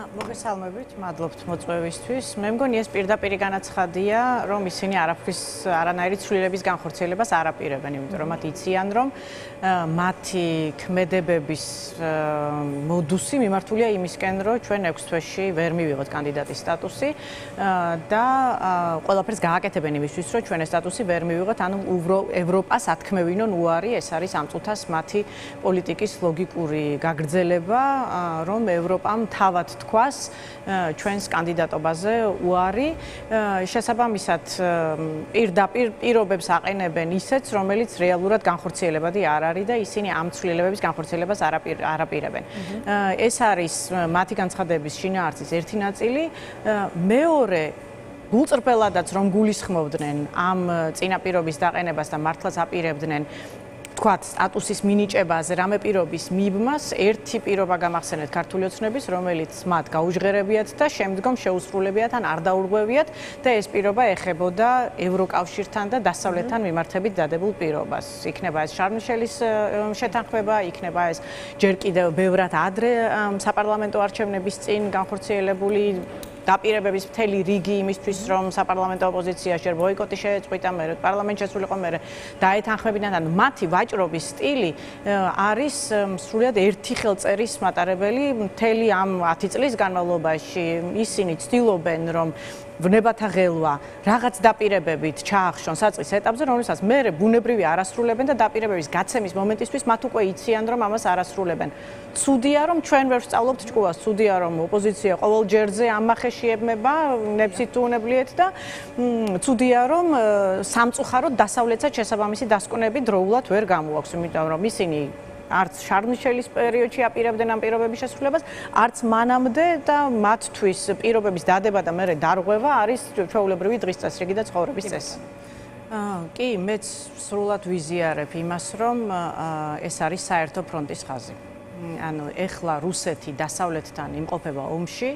მოგესალმებით, მადლობთ მოწვევისთვის. მე მგონი ეს პირდაპირი განაცხადია, რომ ისინი არანაირი ცვლილების განხორციელებას არ აპირებენ, იმიტომ რომ მათ იციან, რომ მათი ქმედებების მოდუსი მიმართულია იმისკენ, რომ ჩვენ 6 თვეში ვერ მივიღოთ კანდიდატის სტატუსი და ყველაფერს გააკეთებენ იმისთვის, რომ ჩვენ ეს სტატუსი ვერ მივიღოთ, ანუ ევროპას ათქმევინონ უარი, ეს არის ამ წუთას მათი პოლიტიკის ლოგიკური გაგრძელება, რომ ევროპამ თავად თქვას ჩვენს კანდიდატობაზე უარი. შესაბამისად, პირდაპირ პირობებს აყენებენ ისეც, რომელიც რეალურად განხორციელებადი არ არის და ისინი ამ ცვლილებების განხორციელებას არ აპირებენ. ეს არის მათი განცხადების შინაარსის ერთი ნაწილი. მეორე, გულწრფელადაც რომ გულისხმობდნენ ამ წინაპირობის დაყენებას და მართლაც აპირებდნენ თქვათ სტატუსის მინიჭებაზე რამე პირობის მიბმას, ერთი პირობა გამახსენეთ ქართული ოცნების, რომელიც მათ გაუჟღერებიათ და შემდგომ შეუსრულებიათ ან არ დაურღვევიათ და ეს პირობა ეხებოდა ევროკავშირთან და დასავლეთთან მიმართებით დადებულ პირობას. იქნება ეს შარლ-მიშელის შეთანხმება, იქნება ეს ჯერ კიდევ ბევრად ადრე საპარლამენტო არჩევნების წინ განხორციელებული დაპირებების მთელი რიგი იმისთვის, რომ საპარლამენტო ოპოზიცია ჯერ ბოიკოტი შეეწყვიტა, მერე პარლამენტში შესულიყო, მერე დაეთანხმებინათ, ანუ მათი ვაჭრობის სტილი არის სრულიად ერთი ხელწერის მატარებელი მთელი ამ 10 წლის განმავლობაში. ისინი ცდილობენ, რომ ვნებათა ღელვა რაღაც დაპირებებით ჩაახშონ საწყის ეტაპზე, რომელსაც მერე ბუნებრივი არასრულებენ და დაპირებების გაცემის მომენტისთვის მათ უკვე იციან, რომ ამას არასრულებენ. ცუდია, რომ ჩვენ ვერ ვსწავლობთ ჭკუას, ცუდია, რომ ოპოზიცია ყოველ ჯერზე ამახეში ებმება, ნებსით თუ უნებლიეთ და ცუდია, რომ სამწუხაროდ დასავლეთსაც შესაბამისი დასკვნები დროულად ვერ გამოაქვს, იმიტომ რომ ისინი არც შარლ-მიშელის პერიოდში აპირებდნენ ამ პირობების შესრულებას, არც მანამდე და მათთვის პირობების დადება და მერე დარღვევა არის ჩვეულებრივი დღის წესრიგი და ცხოვრების წესი. კი, მეც სრულად ვიზიარებ იმას, რომ ეს არის საერთო ფრონტის ხაზი. ანუ ეხლა რუსეთი დასავლეთთან იმყოფება ომში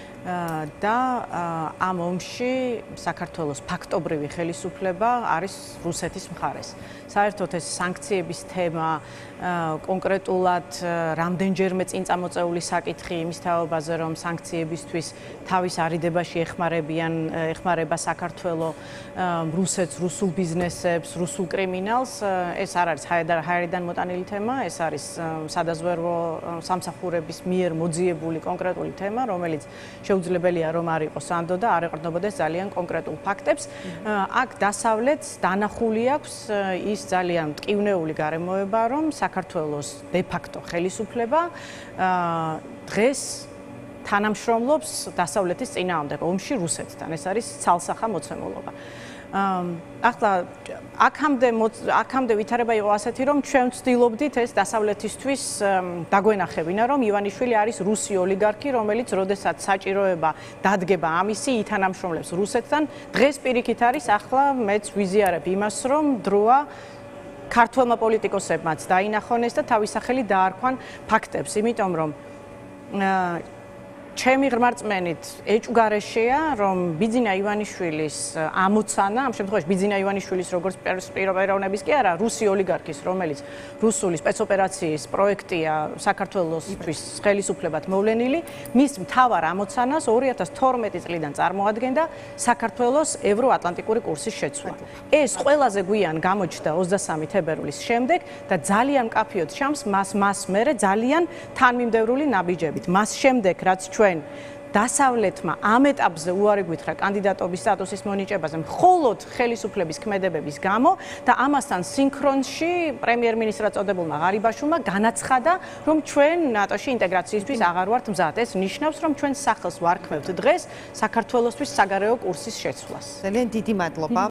და ამ ომში საქართველოს ფაქტობრივი ხელისუფლება არის რუსეთის მხარეს. საერთოდ ეს სანქციების თემა კონკრეტულად რამდენჯერმე წინ წამოწეული საკითხი იმის თაობაზე, რომ სანქციებისთვის თავის არიდებაში ეხმარება საქართველო რუსეთს, რუსულ ბიზნესებს, რუსულ კრიმინალს, ეს არ არის ჰაერიდან მოტანილი თემა, ეს არის სადაზვერვო სამსახურების მიერ მოძიებული კონკრეტული თემა, რომელიც შეუძლებელია რომ არ იყოს ანდო და არ ეყრდნობოდეს ძალიან კონკრეტულ ფაქტებს. აქ დასავლეთს დანახული აქვს ის ძალიან მტკივნეული გარემოება, რომ საქართველოს დე-ფაქტო ხელისუფლება დღეს თანამშრომლობს დასავლეთის წინააღმდეგ ომში რუსეთთან. ეს არის ცალსახა მოცემულობა. ახლა აქამდე ვითარება იყო ასეთი, რომ ჩვენ ვცდილობდით ეს დასავლეთისთვის დაგვენახებინა, რომ ივანიშვილი არის რუსი ოლიგარქი, რომელიც როდესაც საჭიროება დადგება ამისი ითანამშრომლებს რუსეთთან. დღეს პირიქით არის, ახლა მეც ვიზიარებ იმას, რომ დროა ქართველმა პოლიტიკოსებმაც დაინახონ ეს და თავის სახელი დაარქვან ფაქტებს, იმიტომ რომ ჩემი ღრმარწმენით ეჭვგარეშეა, რომ ბიძინა ივანიშვილის ამოცანა, ამ შემთხვევაში ბიძინა ივანიშვილის როგორც პიროვნების კი არა, რუსი ოლიგარქის, რომელიც რუსული სპეცოპერაციის პროექტია საქართველოსთვის ხელისუფლებად მოვლენილი, მის მთავარ ამოცანას 2012 წლიდან წარმოადგენდა საქართველოს ევროატლანტიკური კურსის შეცვლა. ეს ყველაზე გვიან გამოჩნდა 23 თებერვლის შემდეგ და ძალიან მკაფიოდ ჩანს მას მერე ძალიან თანმიმდევრული ნაბიჯებით. მას შემდეგ, რაც ჩვენ დასავლეთმა ამ ეტაპზე უარი გვითხრა კანდიდატობის სტატუსის მონიჭებაზე მხოლოდ ხელისუფლების ქმედებების გამო და ამასთან სინქრონში პრემიერ-მინისტრად წოდებულმა ღარიბაშვილმა განაცხადა, რომ ჩვენ ნატოში ინტეგრაციისთვის აღარ ვართ მზად. ეს ნიშნავს, რომ ჩვენ სახელს ვარქმევთ დღეს საქართველოსთვის საგარეო კურსის შეცვლას. ძალიან დიდი მადლობა.